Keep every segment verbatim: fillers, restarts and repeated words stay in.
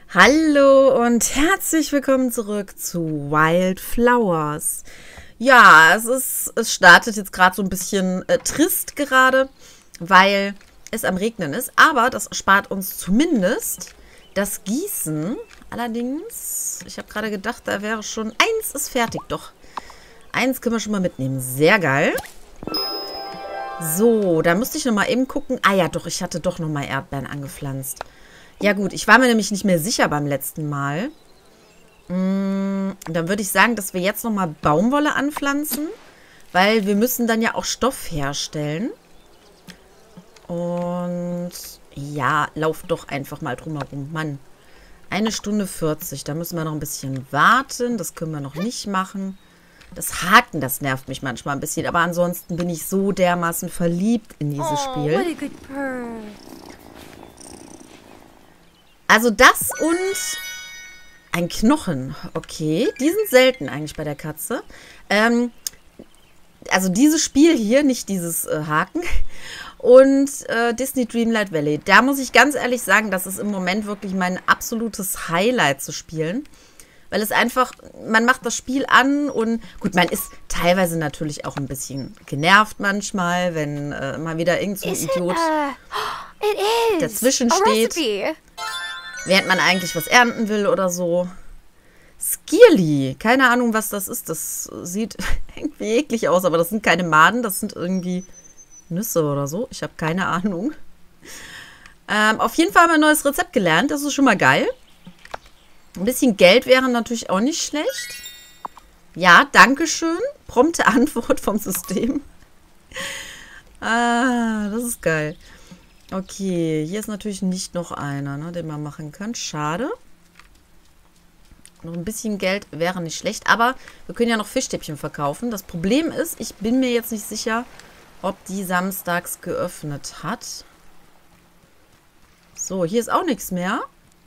Hallo und herzlich willkommen zurück zu Wildflowers. Ja, es ist, es startet jetzt gerade so ein bisschen äh, trist gerade, weil es am Regnen ist. Aber das spart uns zumindest das Gießen. Allerdings, ich habe gerade gedacht, da wäre schon... Eins ist fertig, doch. Eins können wir schon mal mitnehmen. Sehr geil. So, da müsste ich nochmal eben gucken. Ah ja, doch, ich hatte doch nochmal Erdbeeren angepflanzt. Ja gut, ich war mir nämlich nicht mehr sicher beim letzten Mal. Mm, dann würde ich sagen, dass wir jetzt nochmal Baumwolle anpflanzen, weil wir müssen dann ja auch Stoff herstellen. Und ja, lauf doch einfach mal drumherum. Mann, eine Stunde vierzig, da müssen wir noch ein bisschen warten. Das können wir noch nicht machen. Das Haken, das nervt mich manchmal ein bisschen. Aber ansonsten bin ich so dermaßen verliebt in dieses Oh, Spiel. what a good bird. Also das und ein Knochen. Okay, die sind selten eigentlich bei der Katze. Ähm, also dieses Spiel hier, nicht dieses äh, Haken. Und äh, Disney Dreamlight Valley. Da muss ich ganz ehrlich sagen, das ist im Moment wirklich mein absolutes Highlight zu spielen. Weil es einfach, man macht das Spiel an und gut, man ist teilweise natürlich auch ein bisschen genervt manchmal, wenn äh, mal wieder irgend so ein Is it, Idiot uh, it is dazwischen a steht. recipe. Während man eigentlich was ernten will oder so. Skierli. Keine Ahnung, was das ist. Das sieht irgendwie eklig aus, aber das sind keine Maden. Das sind irgendwie Nüsse oder so. Ich habe keine Ahnung. Ähm, auf jeden Fall haben wir ein neues Rezept gelernt. Das ist schon mal geil. Ein bisschen Geld wäre natürlich auch nicht schlecht. Ja, dankeschön. Prompte Antwort vom System. Ah, das ist geil. Okay, hier ist natürlich nicht noch einer, ne, den man machen kann. Schade. Noch ein bisschen Geld wäre nicht schlecht, aber wir können ja noch Fischstäbchen verkaufen. Das Problem ist, ich bin mir jetzt nicht sicher, ob die samstags geöffnet hat. So, hier ist auch nichts mehr.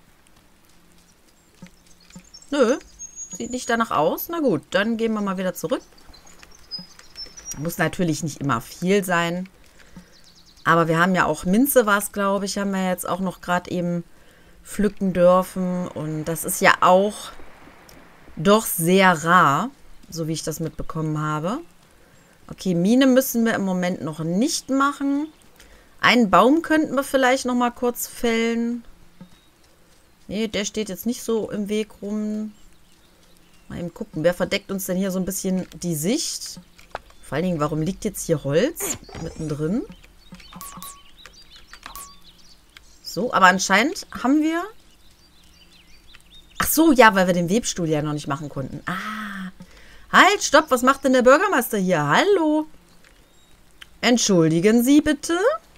Nö, sieht nicht danach aus. Na gut, dann gehen wir mal wieder zurück. Muss natürlich nicht immer viel sein. Aber wir haben ja auch Minze, war es, glaube ich, haben wir jetzt auch noch gerade eben pflücken dürfen. Und das ist ja auch doch sehr rar, so wie ich das mitbekommen habe. Okay, Mine müssen wir im Moment noch nicht machen. Einen Baum könnten wir vielleicht noch mal kurz fällen. Nee, der steht jetzt nicht so im Weg rum. Mal eben gucken, wer verdeckt uns denn hier so ein bisschen die Sicht? Vor allen Dingen, warum liegt jetzt hier Holz mittendrin? So, aber anscheinend haben wir... Ach so, ja, weil wir den Webstuhl ja noch nicht machen konnten. Ah, halt, stopp, was macht denn der Bürgermeister hier? Hallo? Entschuldigen Sie bitte?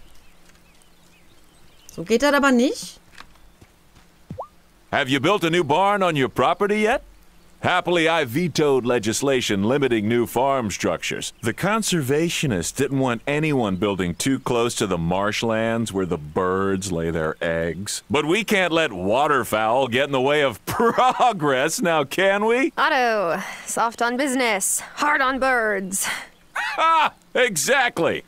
So geht das aber nicht. Have you built a new barn on your property yet? Happily, I vetoed legislation limiting new farm structures. The conservationists didn't want anyone building too close to the marshlands where the birds lay their eggs. But we can't let waterfowl get in the way of progress, now can we? Otto, soft on business, hard on birds. Ha! Exactly!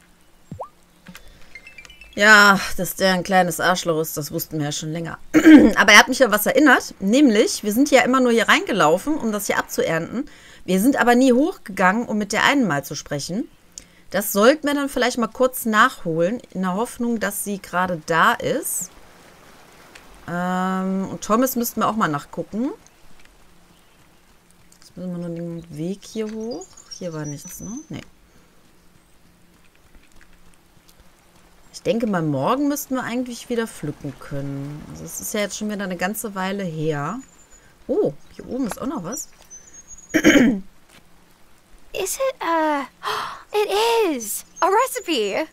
Ja, dass der ein kleines Arschloch ist, das wussten wir ja schon länger. Aber er hat mich an was erinnert. Nämlich, wir sind ja immer nur hier reingelaufen, um das hier abzuernten. Wir sind aber nie hochgegangen, um mit der einen mal zu sprechen. Das sollten wir dann vielleicht mal kurz nachholen, in der Hoffnung, dass sie gerade da ist. Ähm, und Thomas müssten wir auch mal nachgucken. Jetzt müssen wir nur den Weg hier hoch. Hier war nichts, ne? Nee. Ich denke mal, morgen müssten wir eigentlich wieder pflücken können. Also es ist ja jetzt schon wieder eine ganze Weile her. Oh, hier oben ist auch noch was. Is it, uh, it is a recipe.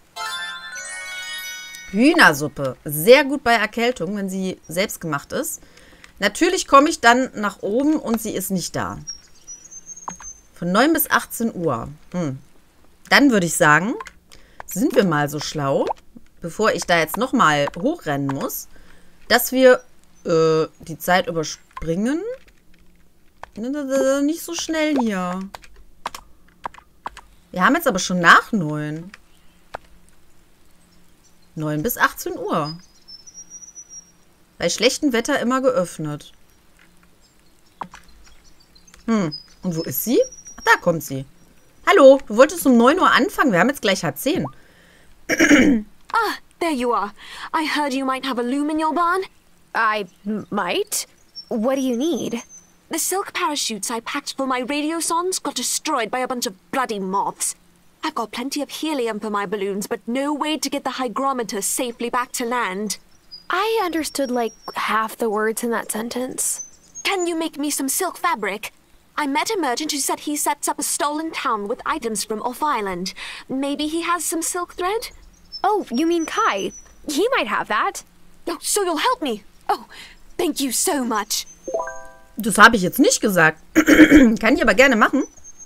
Hühnersuppe. Sehr gut bei Erkältung, wenn sie selbst gemacht ist. Natürlich komme ich dann nach oben und sie ist nicht da. Von neun bis achtzehn Uhr. Hm. Dann würde ich sagen, sind wir mal so schlau, bevor ich da jetzt nochmal hochrennen muss, dass wir äh, die Zeit überspringen. Nicht so schnell hier. Wir haben jetzt aber schon nach neun. neun bis achtzehn Uhr. Bei schlechtem Wetter immer geöffnet. Hm, und wo ist sie? Ach, da kommt sie. Hallo, du wolltest um neun Uhr anfangen. Wir haben jetzt gleich halb zehn. Ah, there you are. I heard you might have a loom in your barn. I m- might? What do you need? The silk parachutes I packed for my radio songs got destroyed by a bunch of bloody moths. I've got plenty of helium for my balloons, but no way to get the hygrometer safely back to land. I understood like half the words in that sentence. Can you make me some silk fabric? I met a merchant who said he sets up a stolen town with items from Off Island. Maybe he has some silk thread? Oh, you mean Kai? He might have that. Oh, so you'll help me? Oh, thank you so much. Das habe ich jetzt nicht gesagt. Kann ich aber gerne machen.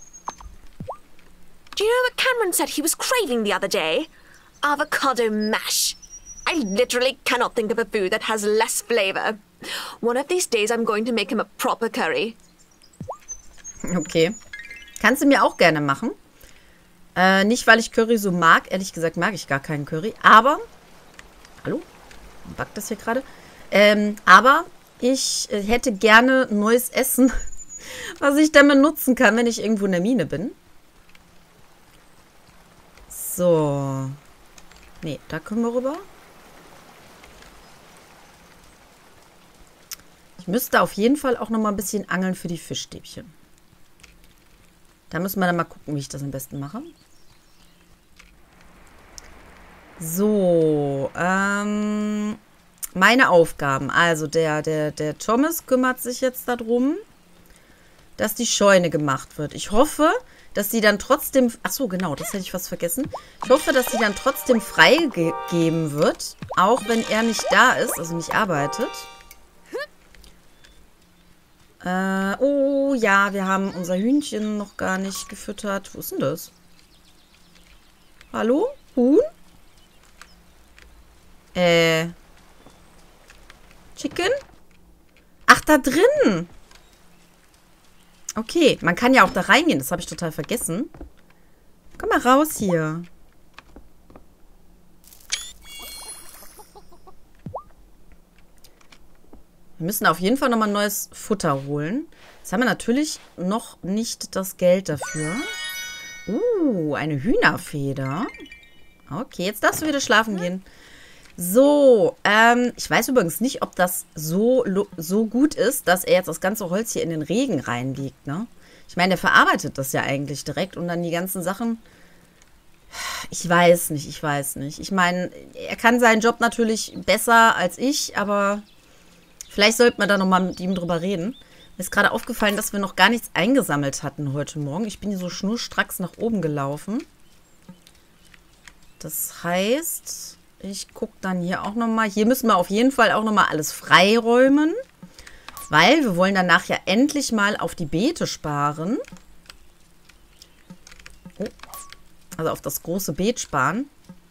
Do you know what Cameron said he was craving the other day? Avocado mash. I literally cannot think of a food that has less flavor. One of these days I'm going to make him a proper curry. Okay. Kannst du mir auch gerne machen. Äh, nicht, weil ich Curry so mag. Ehrlich gesagt mag ich gar keinen Curry. Aber, hallo? Backt das hier gerade? Ähm, aber ich äh, hätte gerne neues Essen, was ich dann benutzen kann, wenn ich irgendwo in der Mine bin. So. Nee, da können wir rüber. Ich müsste auf jeden Fall auch noch mal ein bisschen angeln für die Fischstäbchen. Da müssen wir dann mal gucken, wie ich das am besten mache. So, ähm, meine Aufgaben. Also der, der, der Thomas kümmert sich jetzt darum, dass die Scheune gemacht wird. Ich hoffe, dass sie dann trotzdem... Ach so, genau, das hätte ich fast vergessen. Ich hoffe, dass sie dann trotzdem freigegeben wird, auch wenn er nicht da ist, also nicht arbeitet. Äh, oh ja, wir haben unser Hühnchen noch gar nicht gefüttert. Wo ist denn das? Hallo? Huhn? Äh. Chicken? Ach, da drin. Okay, man kann ja auch da reingehen. Das habe ich total vergessen. Komm mal raus hier. Wir müssen auf jeden Fall nochmal neues Futter holen. Jetzt haben wir natürlich noch nicht das Geld dafür. Uh, eine Hühnerfeder. Okay, jetzt darfst du wieder schlafen gehen. So, ähm, ich weiß übrigens nicht, ob das so, so gut ist, dass er jetzt das ganze Holz hier in den Regen reinlegt, ne? Ich meine, der verarbeitet das ja eigentlich direkt und dann die ganzen Sachen... Ich weiß nicht, ich weiß nicht. Ich meine, er kann seinen Job natürlich besser als ich, aber vielleicht sollten wir da nochmal mit ihm drüber reden. Mir ist gerade aufgefallen, dass wir noch gar nichts eingesammelt hatten heute Morgen. Ich bin hier so schnurstracks nach oben gelaufen. Das heißt... Ich gucke dann hier auch nochmal. Hier müssen wir auf jeden Fall auch nochmal alles freiräumen. Weil wir wollen danach ja endlich mal auf die Beete sparen. Oh. Also auf das große Beet sparen.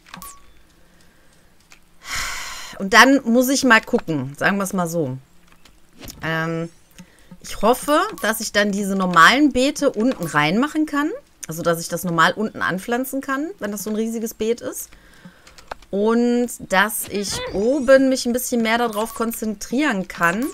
Und dann muss ich mal gucken. Sagen wir es mal so. Ähm, ich hoffe, dass ich dann diese normalen Beete unten reinmachen kann. Also dass ich das normal unten anpflanzen kann, wenn das so ein riesiges Beet ist. Und dass ich oben mich ein bisschen mehr darauf konzentrieren kann,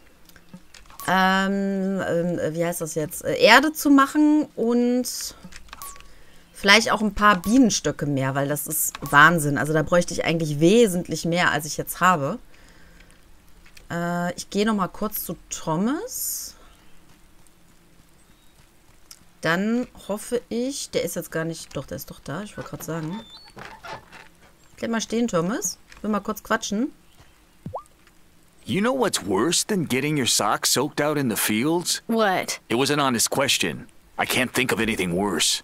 ähm, äh, wie heißt das jetzt, äh, Erde zu machen und vielleicht auch ein paar Bienenstöcke mehr, weil das ist Wahnsinn. Also da bräuchte ich eigentlich wesentlich mehr, als ich jetzt habe. Äh, ich gehe nochmal kurz zu Thomas. Dann hoffe ich, der ist jetzt gar nicht, doch, der ist doch da, ich wollte gerade sagen. Bleib mal stehen, Thomas. Ich will mal kurz quatschen. You know what's worse than getting your socks soaked out in the fields? What? It was an honest question. I can't think of anything worse.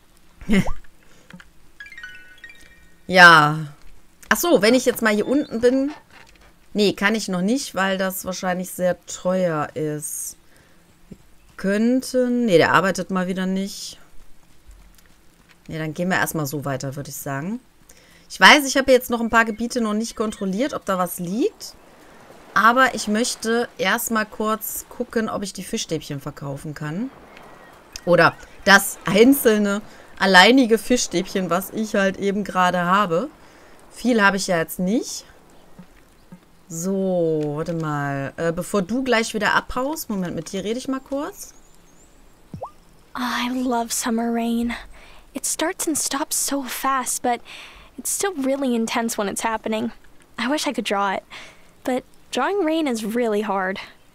Ja. Ach so, wenn ich jetzt mal hier unten bin. Nee, kann ich noch nicht, weil das wahrscheinlich sehr teuer ist. Wir könnten... Nee, der arbeitet mal wieder nicht. Nee, dann gehen wir erstmal so weiter, würde ich sagen. Ich weiß, ich habe jetzt noch ein paar Gebiete noch nicht kontrolliert, ob da was liegt. Aber ich möchte erstmal kurz gucken, ob ich die Fischstäbchen verkaufen kann. Oder das einzelne, alleinige Fischstäbchen, was ich halt eben gerade habe. Viel habe ich ja jetzt nicht. So, warte mal. Äh, bevor du gleich wieder abhaust, Moment, mit dir rede ich mal kurz. Oh, I love summer rain. It starts and stops so fast, but it's still really intense when it's happening. I wish I could draw it, but drawing rain is really hard.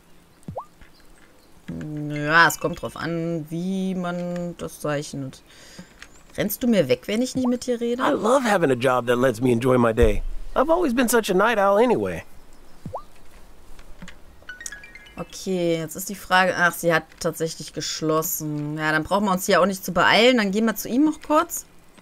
Ja, es kommt drauf an, wie man das zeichnet. Rennst du mir weg, wenn ich nicht mit dir rede? I love having a job that lets me enjoy my day. I've always been such a night owl anyway. Okay, jetzt ist die Frage... Ach, sie hat tatsächlich geschlossen. Ja, dann brauchen wir uns hier auch nicht zu beeilen. Dann gehen wir zu ihm noch kurz.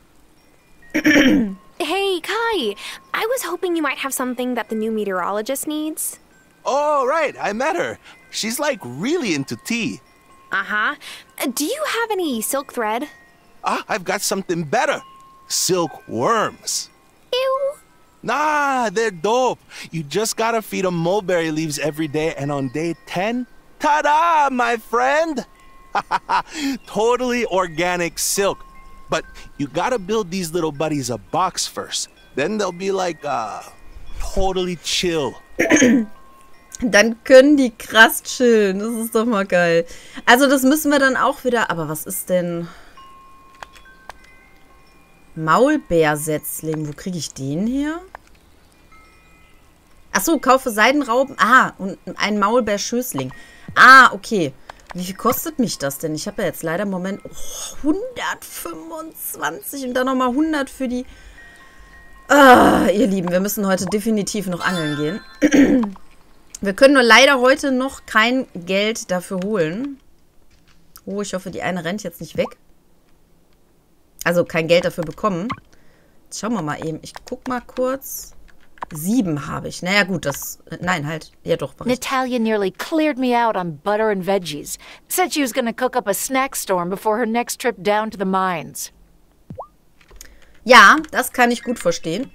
Hey, Kai! I was hoping you might have something that the new meteorologist needs. Oh, right. I met her. She's like really into tea. Uh-huh. Uh, do you have any silk thread? Ah, I've got something better. Silkworms. Ew. Nah, they're dope. You just gotta feed them mulberry leaves every day, and on day ten, ta-da, my friend! Totally organic silk. But you gotta build these little buddies a box first. Then they'll be like, uh, totally chill. Dann können die krass chillen. Das ist doch mal geil. Also das müssen wir dann auch wieder... Aber was ist denn... Maulbeersetzling. Wo kriege ich den her? Achso, kaufe Seidenrauben. Ah, und ein Maulbeerschößling. Ah, okay. Wie viel kostet mich das denn? Ich habe ja jetzt leider im Moment oh, hundertfünfundzwanzig und dann nochmal hundert für die... Ah, ihr Lieben, wir müssen heute definitiv noch angeln gehen. Wir können nur leider heute noch kein Geld dafür holen. Oh, ich hoffe, die eine rennt jetzt nicht weg. Also kein Geld dafür bekommen. Jetzt schauen wir mal eben. Ich guck mal kurz. Sieben habe ich. Naja, gut, das... Nein, halt. Ja, doch. Natalia nearly cleared me out on butter and veggies. Said she was going to cook up a snack storm before her next trip down to the mines. Ja, das kann ich gut verstehen.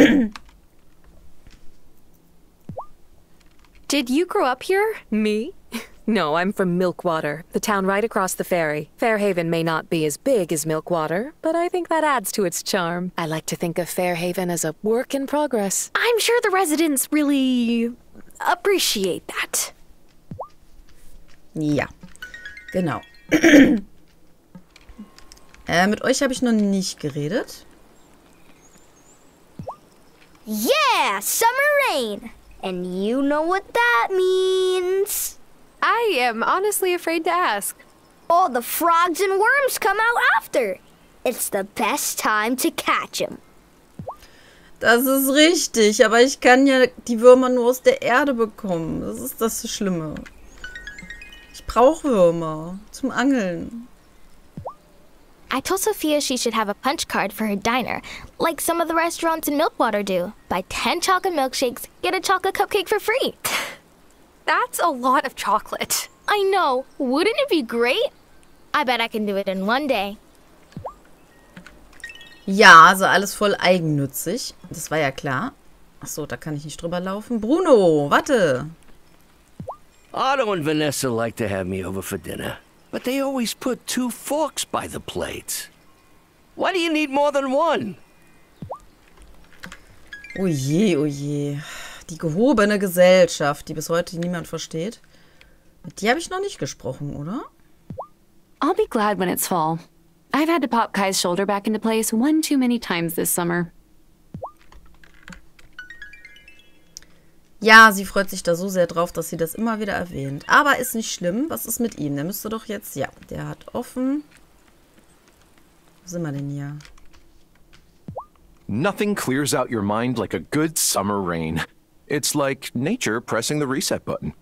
Did you grow up here? Me? No, I'm from Milkwater, the town right across the ferry. Fairhaven may not be as big as Milkwater, but I think that adds to its charm. I like to think of Fairhaven as a work in progress. I'm sure the residents really appreciate that. Ja, genau. äh, mit euch habe ich noch nicht geredet. Yeah, summer rain. And you know what that means. I am honestly afraid to ask. All the frogs and worms come out after. It's the best time to catch them. Das ist richtig, aber ich kann ja die Würmer nur aus der Erde bekommen. Das ist das Schlimme. Ich brauche Würmer zum Angeln. I told Sophia she should have a punch card for her diner, like some of the restaurants in Milkwater do. Buy ten chocolate milkshakes, get a chocolate cupcake for free. That's a lot of chocolate. I know. Wouldn't it be great? I bet I can do it in one day. Ja, also alles voll eigennützig. Das war ja klar. Achso, da kann ich nicht drüber laufen. Bruno, warte. Otto and Vanessa like to have me over for dinner, but they always put two forks by the plates. Why do you need more than one? Oh je, oh je. Die gehobene Gesellschaft, die bis heute niemand versteht. Mit die habe ich noch nicht gesprochen, oder? I'll be glad when it's fall. I've had to pop Kai's shoulder back into place one too many times this summer. Ja, sie freut sich da so sehr drauf, dass sie das immer wieder erwähnt. Aber ist nicht schlimm. Was ist mit ihm? Der müsste doch jetzt... Ja, der hat offen. Wo sind wir denn hier? Nothing clears out your mind like a good summer rain. It's like nature pressing the reset button.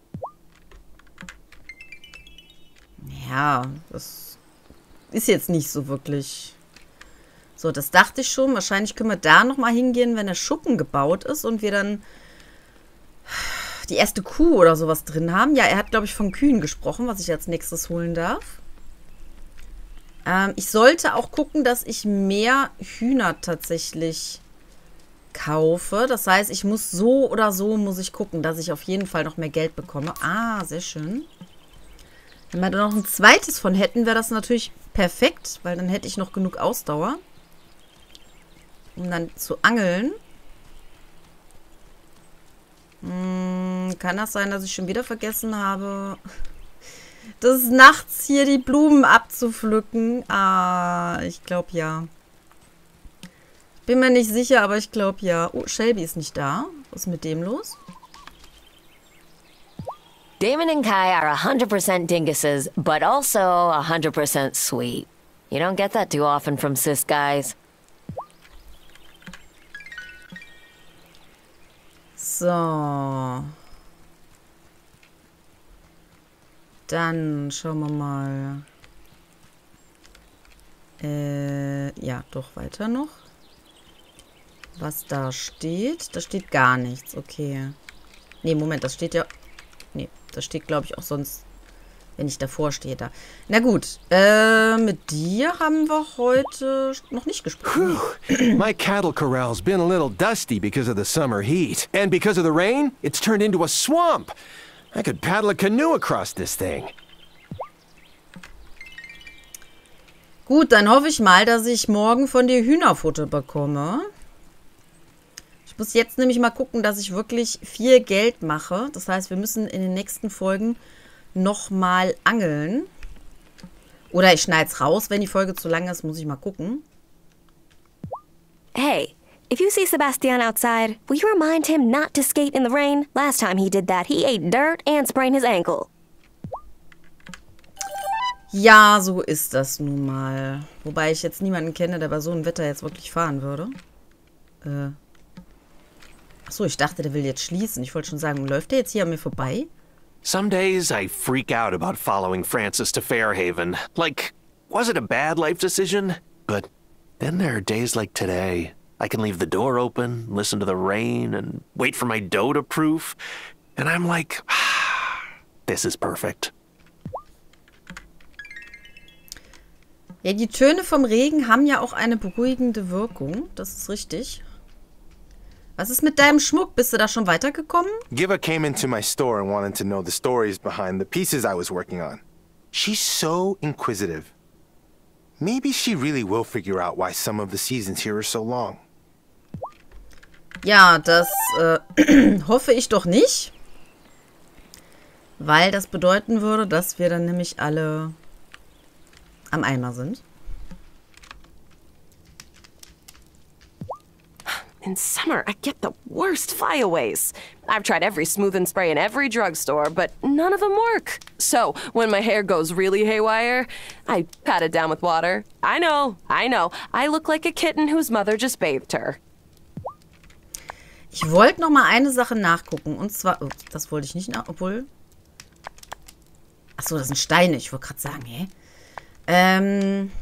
Ja, das ist jetzt nicht so wirklich... So, das dachte ich schon. Wahrscheinlich können wir da nochmal hingehen, wenn der Schuppen gebaut ist und wir dann die erste Kuh oder sowas drin haben. Ja, er hat, glaube ich, von Kühen gesprochen, was ich als nächstes holen darf. Ähm, ich sollte auch gucken, dass ich mehr Hühner tatsächlich kaufe. Das heißt, ich muss so oder so, muss ich gucken, dass ich auf jeden Fall noch mehr Geld bekomme. Ah, sehr schön. Wenn wir da noch ein zweites von hätten, wäre das natürlich perfekt, weil dann hätte ich noch genug Ausdauer, um dann zu angeln. Hm, kann das sein, dass ich schon wieder vergessen habe, des Nachts hier die Blumen abzupflücken? Ah, ich glaube ja. Bin mir nicht sicher, aber ich glaube ja. Oh, Shelby ist nicht da. Was ist mit dem los? Damon and Kai are one hundred percent dinguses, but also one hundred percent sweet. You don't get that too often from cis guys. So. Dann schauen wir mal. Äh, ja, doch weiter noch. Was da steht? Da steht gar nichts. Okay. Nee, Moment, das steht ja... Nee, das steht, glaube ich, auch sonst, wenn ich davor stehe da. Na gut, äh, mit dir haben wir heute noch nicht gesprochen. My cattle corral's been a little dusty because of the summer heat. And because of the rain, it's turned into a swamp. I could paddle a canoe across this thing. Gut, dann hoffe ich mal, dass ich morgen von dir Hühnerfutter bekomme. Ich muss jetzt nämlich mal gucken, dass ich wirklich viel Geld mache. Das heißt, wir müssen in den nächsten Folgen nochmal angeln. Oder ich schneide es raus, wenn die Folge zu lang ist, muss ich mal gucken. Hey, if you see Sebastian outside, will you remind him not to skate in the rain? Last time he did that, he ate dirt and sprained his ankle. Ja, so ist das nun mal. Wobei ich jetzt niemanden kenne, der bei so einem Wetter jetzt wirklich fahren würde. Äh... Achso, ich dachte, der will jetzt schließen. Ich wollte schon sagen, läuft der jetzt hier an mir vorbei? Some days I freak out about following Francis to Fairhaven. Like, was it a bad life decision? But then there are days like today. I can leave the door open, listen to the rain, and wait for my dough to proof. And I'm like, ah, this is perfect. Ja, die Töne vom Regen haben ja auch eine beruhigende Wirkung. Das ist richtig. Was ist mit deinem Schmuck? Bist du da schon weitergekommen? Giva came into my store and wanted to know the stories behind the pieces I was working on. She's so inquisitive. Maybe she really will figure out why some of the seasons here are so long. Ja, das äh, hoffe ich doch nicht. Weil das bedeuten würde, dass wir dann nämlich alle am Eimer sind. In summer, I get the worst flyaways. I've tried every smooth and spray in every drugstore, but none of them work. So, when my hair goes really haywire, I pat it down with water. I know, I know. I look like a kitten whose mother just bathed her. Ich wollte noch mal eine Sache nachgucken. Und zwar... Oh, das wollte ich nicht nach... Obwohl... Achso, das sind Steine. Ich wollte gerade sagen, hä? Ähm...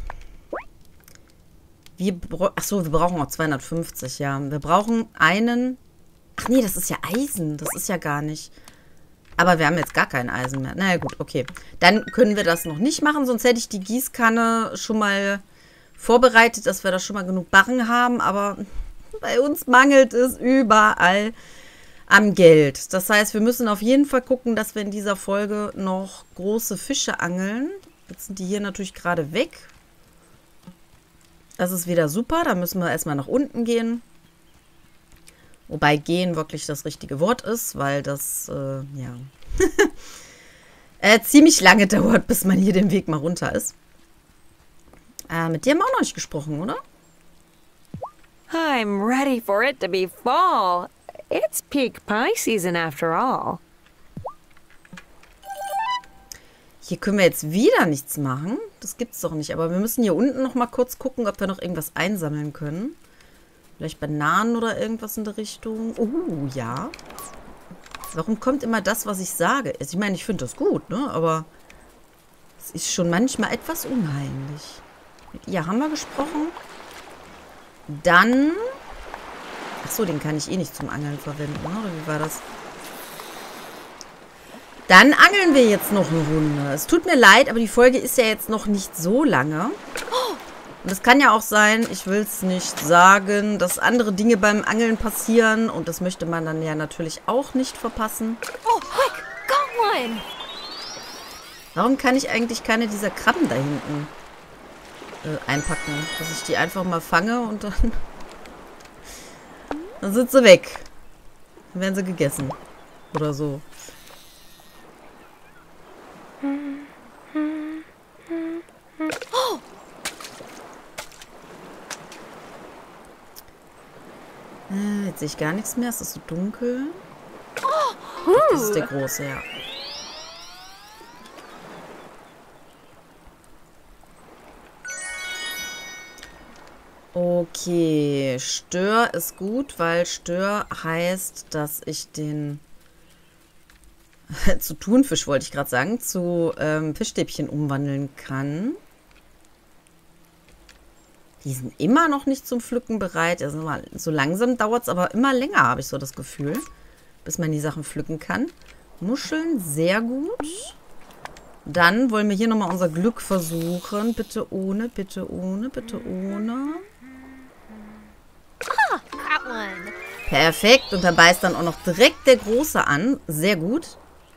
Wir Achso, wir brauchen auch zweihundertfünfzig, ja. Wir brauchen einen... Ach nee, das ist ja Eisen. Das ist ja gar nicht... Aber wir haben jetzt gar kein Eisen mehr. Naja, gut, okay. Dann können wir das noch nicht machen. Sonst hätte ich die Gießkanne schon mal vorbereitet, dass wir da schon mal genug Barren haben. Aber bei uns mangelt es überall am Geld. Das heißt, wir müssen auf jeden Fall gucken, dass wir in dieser Folge noch große Fische angeln. Jetzt sind die hier natürlich gerade weg. Das ist wieder super. Da müssen wir erstmal nach unten gehen. Wobei gehen wirklich das richtige Wort ist, weil das, äh, ja, äh, ziemlich lange dauert, bis man hier den Weg mal runter ist. Äh, mit dir haben wir auch noch nicht gesprochen, oder? I'm ready for it to be fall. It's peak pie season after all. Hier können wir jetzt wieder nichts machen. Das gibt's doch nicht. Aber wir müssen hier unten noch mal kurz gucken, ob wir noch irgendwas einsammeln können. Vielleicht Bananen oder irgendwas in der Richtung. Oh, ja. Warum kommt immer das, was ich sage? Ich meine, ich finde das gut, ne? Aber es ist schon manchmal etwas unheimlich. Mit ihr haben wir gesprochen. Dann... Achso, den kann ich eh nicht zum Angeln verwenden, oder? Wie war das? Dann angeln wir jetzt noch eine Runde. Es tut mir leid, aber die Folge ist ja jetzt noch nicht so lange. Und es kann ja auch sein, ich will es nicht sagen, dass andere Dinge beim Angeln passieren. Und das möchte man dann ja natürlich auch nicht verpassen. Oh, quick, got one! Warum kann ich eigentlich keine dieser Krabben da hinten äh, einpacken? Dass ich die einfach mal fange und dann... Dann sind sie weg. Dann werden sie gegessen. oder so. Oh! Äh, jetzt sehe ich gar nichts mehr. Es ist so dunkel. Oh! Das ist der große, ja. Okay, Stör ist gut, weil Stör heißt, dass ich den zu Thunfisch, wollte ich gerade sagen, zu ähm, Fischstäbchen umwandeln kann. Die sind immer noch nicht zum Pflücken bereit. Also mal, so langsam dauert es aber immer länger, habe ich so das Gefühl, bis man die Sachen pflücken kann. Muscheln, sehr gut. Dann wollen wir hier nochmal unser Glück versuchen. Bitte ohne, bitte ohne, bitte ohne. Ah, that one. Perfekt. Und da beißt dann auch noch direkt der Große an. Sehr gut.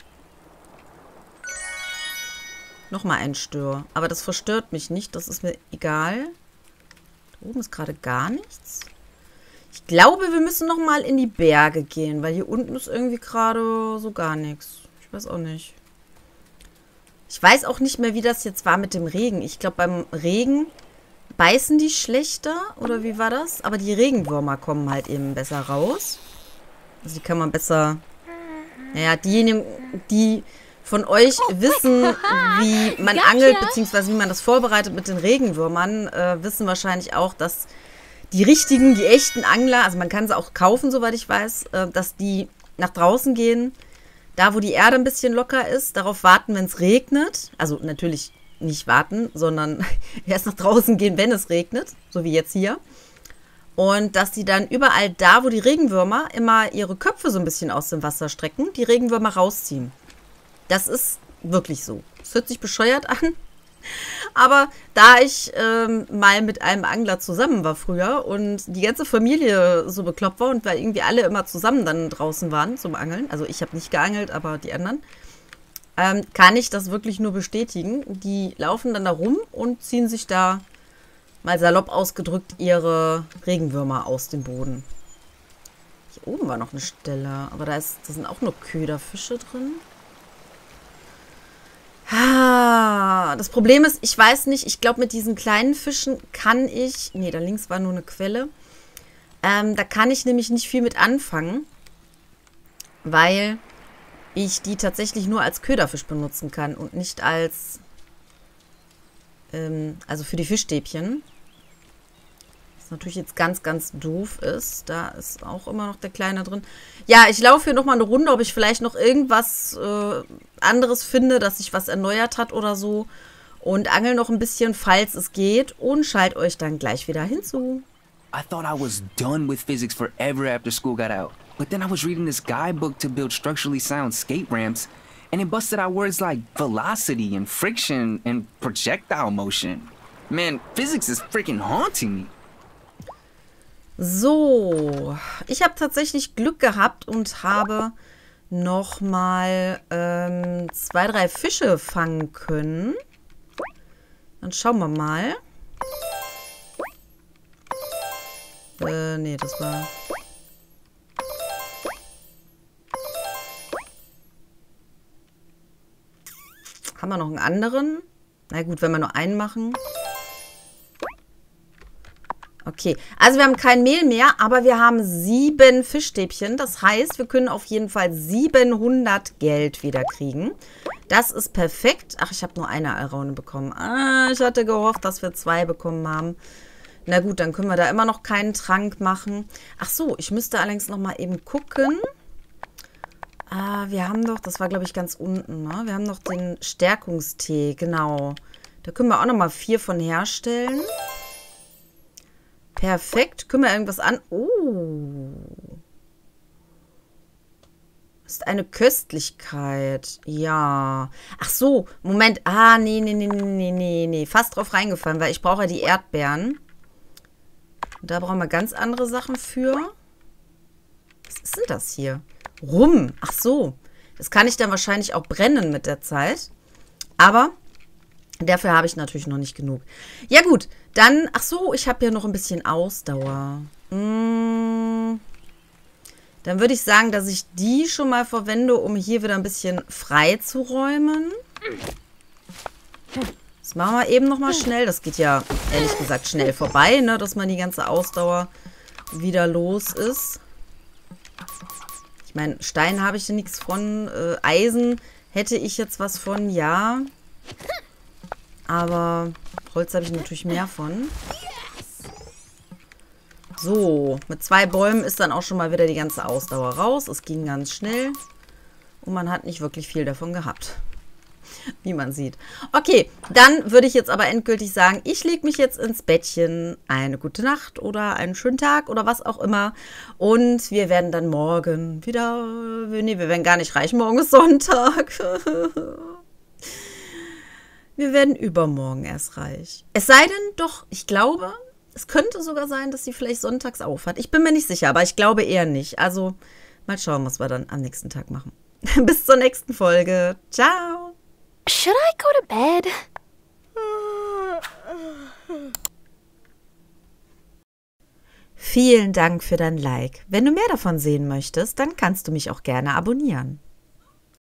Nochmal ein Stör. Aber das verstört mich nicht. Das ist mir egal. Da oben ist gerade gar nichts. Ich glaube, wir müssen nochmal in die Berge gehen. Weil hier unten ist irgendwie gerade so gar nichts. Ich weiß auch nicht. Ich weiß auch nicht mehr, wie das jetzt war mit dem Regen. Ich glaube, beim Regen beißen die schlechter. Oder wie war das? Aber die Regenwürmer kommen halt eben besser raus. Also die kann man besser... Naja, diejenigen, die von euch wissen, wie man angelt, beziehungsweise wie man das vorbereitet mit den Regenwürmern, äh, wissen wahrscheinlich auch, dass die richtigen, die echten Angler, also man kann sie auch kaufen, soweit ich weiß, äh, dass die nach draußen gehen, da wo die Erde ein bisschen locker ist, darauf warten, wenn es regnet. Also natürlich nicht warten, sondern erst nach draußen gehen, wenn es regnet, so wie jetzt hier. Und dass die dann überall da, wo die Regenwürmer immer ihre Köpfe so ein bisschen aus dem Wasser strecken, die Regenwürmer rausziehen. Das ist wirklich so. Es hört sich bescheuert an, aber da ich ähm, mal mit einem Angler zusammen war früher und die ganze Familie so bekloppt war und weil irgendwie alle immer zusammen dann draußen waren zum Angeln, also ich habe nicht geangelt, aber die anderen, ähm, kann ich das wirklich nur bestätigen. Die laufen dann da rum und ziehen sich da, mal salopp ausgedrückt, ihre Regenwürmer aus dem Boden. Hier oben war noch eine Stelle, aber da, ist, da sind auch nur Köderfische drin. Ah, das Problem ist, ich weiß nicht, ich glaube, mit diesen kleinen Fischen kann ich... Nee, da links war nur eine Quelle. Ähm, da kann ich nämlich nicht viel mit anfangen, weil ich die tatsächlich nur als Köderfisch benutzen kann und nicht als... Ähm, also für die Fischstäbchen. Was natürlich jetzt ganz, ganz doof ist. Da ist auch immer noch der Kleine drin. Ja, ich laufe hier nochmal eine Runde, ob ich vielleicht noch irgendwas äh, anderes finde, dass sich was erneuert hat oder so. Und angel noch ein bisschen, falls es geht. Und schalt euch dann gleich wieder hinzu. I thought I was done with physics forever after school got out. But then I was reading this guidebook to build structurally sound skate ramps. And it busted out words like velocity and friction and projectile motion. Man, physics is freaking haunting me. So, ich habe tatsächlich Glück gehabt und habe nochmal ähm, zwei, drei Fische fangen können. Dann schauen wir mal. Äh, nee, das war... Haben wir noch einen anderen? Na gut, wenn wir nur einen machen... Okay, also wir haben kein Mehl mehr, aber wir haben sieben Fischstäbchen. Das heißt, wir können auf jeden Fall siebenhundert Geld wieder kriegen. Das ist perfekt. Ach, ich habe nur eine Alraune bekommen. Ah, ich hatte gehofft, dass wir zwei bekommen haben. Na gut, dann können wir da immer noch keinen Trank machen. Ach so, ich müsste allerdings noch mal eben gucken. Ah, wir haben doch, das war glaube ich ganz unten, ne? Wir haben noch den Stärkungstee, genau. Da können wir auch noch mal vier von herstellen. Perfekt. Können wir irgendwas an... Oh. Ist eine Köstlichkeit. Ja. Ach so. Moment. Ah, nee, nee, nee, nee, nee, nee. Fast drauf reingefallen, weil ich brauche ja die Erdbeeren. Und da brauchen wir ganz andere Sachen für. Was ist denn das hier? Rum. Ach so. Das kann ich dann wahrscheinlich auch brennen mit der Zeit. Aber... Dafür habe ich natürlich noch nicht genug. Ja gut, dann, ach so, ich habe ja noch ein bisschen Ausdauer. Hm, Dann würde ich sagen, dass ich die schon mal verwende, um hier wieder ein bisschen frei zu räumen. Das machen wir eben nochmal schnell. Das geht ja, ehrlich gesagt, schnell vorbei, ne? Dass man die ganze Ausdauer wieder los ist. Ich meine, Stein habe ich ja nichts von. Äh, Eisen hätte ich jetzt was von, ja. Aber Holz habe ich natürlich mehr von. So, mit zwei Bäumen ist dann auch schon mal wieder die ganze Ausdauer raus. Es ging ganz schnell. Und man hat nicht wirklich viel davon gehabt. Wie man sieht. Okay, dann würde ich jetzt aber endgültig sagen, ich lege mich jetzt ins Bettchen. Eine gute Nacht oder einen schönen Tag oder was auch immer. Und wir werden dann morgen wieder... Nee, wir werden gar nicht reich. Morgen ist Sonntag. Wir werden übermorgen erst reich. Es sei denn doch, ich glaube... Es könnte sogar sein, dass sie vielleicht sonntags auf hat. Ich bin mir nicht sicher, aber ich glaube eher nicht. Also mal schauen, was wir dann am nächsten Tag machen. Bis zur nächsten Folge. Ciao. Should I go to bed? Vielen Dank für dein Like. Wenn du mehr davon sehen möchtest, dann kannst du mich auch gerne abonnieren.